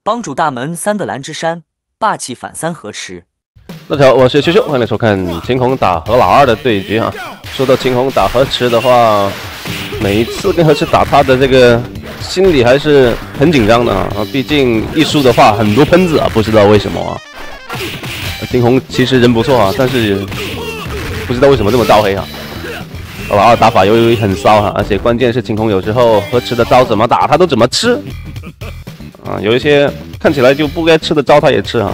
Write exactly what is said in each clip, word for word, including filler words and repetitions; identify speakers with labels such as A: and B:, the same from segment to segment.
A: 帮主大门三的蓝之山，霸气反三河池。
B: 大家好，我是秋秋，欢迎来收看晴空打和老二的对决啊。说到晴空打河池的话，每一次跟河池打，他的这个心里还是很紧张的啊。毕竟一输的话，很多喷子啊，不知道为什么啊。晴空其实人不错啊，但是不知道为什么这么招黑啊。老二打法由于很骚啊，而且关键是晴空有时候河池的招怎么打，他都怎么吃啊。有一些看起来就不该吃的招，他也吃啊。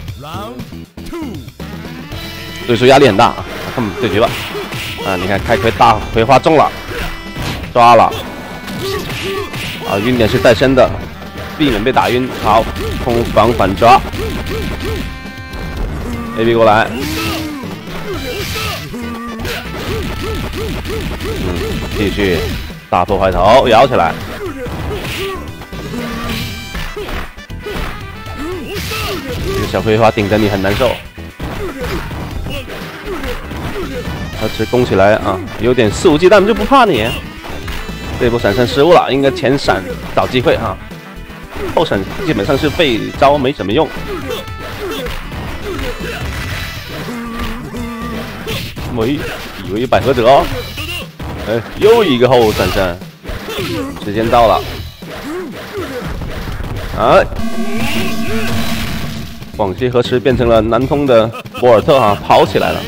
B: 所以说压力很大，看对决吧。啊，你看开葵大葵花中了，抓了。啊，晕点是带身的，避免被打晕。好，空防反抓。A B 过来。嗯，继续大破坏头摇起来。这个小葵花顶着你很难受。 他只攻起来啊，有点肆无忌惮，就不怕你。这波闪身失误了，应该前闪找机会啊，后闪基本上是废招，没什么用。喂，以为百合者哦，哎，又一个后闪身，时间到了，啊，广西河池变成了南通的博尔特哈、啊，跑起来了。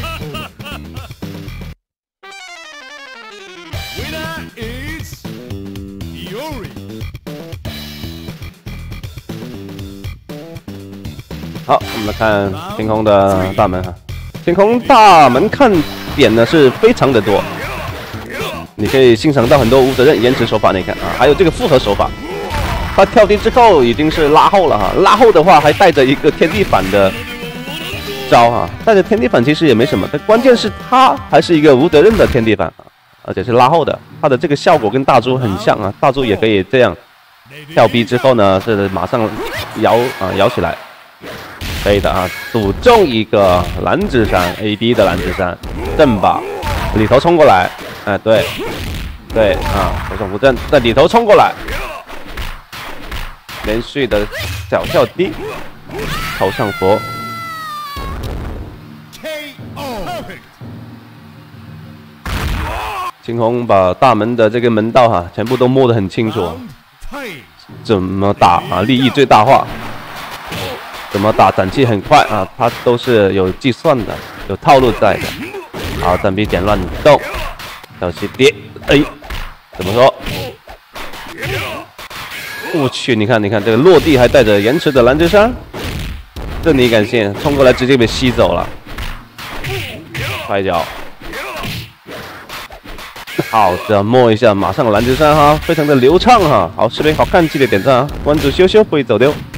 B: 好，我们来看天空的大门哈。天空大门看点呢是非常的多，你可以欣赏到很多无责任延迟手法。你看啊，还有这个复合手法，他跳低之后已经是拉后了哈，拉后的话还带着一个天地反的招哈，带着天地反其实也没什么，但关键是他还是一个无责任的天地反，而且是拉后的，他的这个效果跟大猪很像啊，大猪也可以这样跳逼之后呢是马上摇啊摇起来。 可以的啊，赌中一个蓝之山 A D 的蓝之山，正吧，里头冲过来，哎，对，对啊，手手扶正，在里头冲过来，连续的小跳低，头上佛，青红把大门的这个门道哈、啊，全部都摸得很清楚，怎么打啊，利益最大化。 怎么打斩气很快啊？它都是有计算的，有套路在的。好，单臂剪乱动，小心跌，哎，怎么说？我去，你看，你看这个落地还带着延迟的蓝之山，这你敢信？冲过来直接被吸走了，快脚。好的，摸一下，马上蓝之山哈，非常的流畅哈。好，视频好看，记得点赞啊！关注羞羞不会走丢。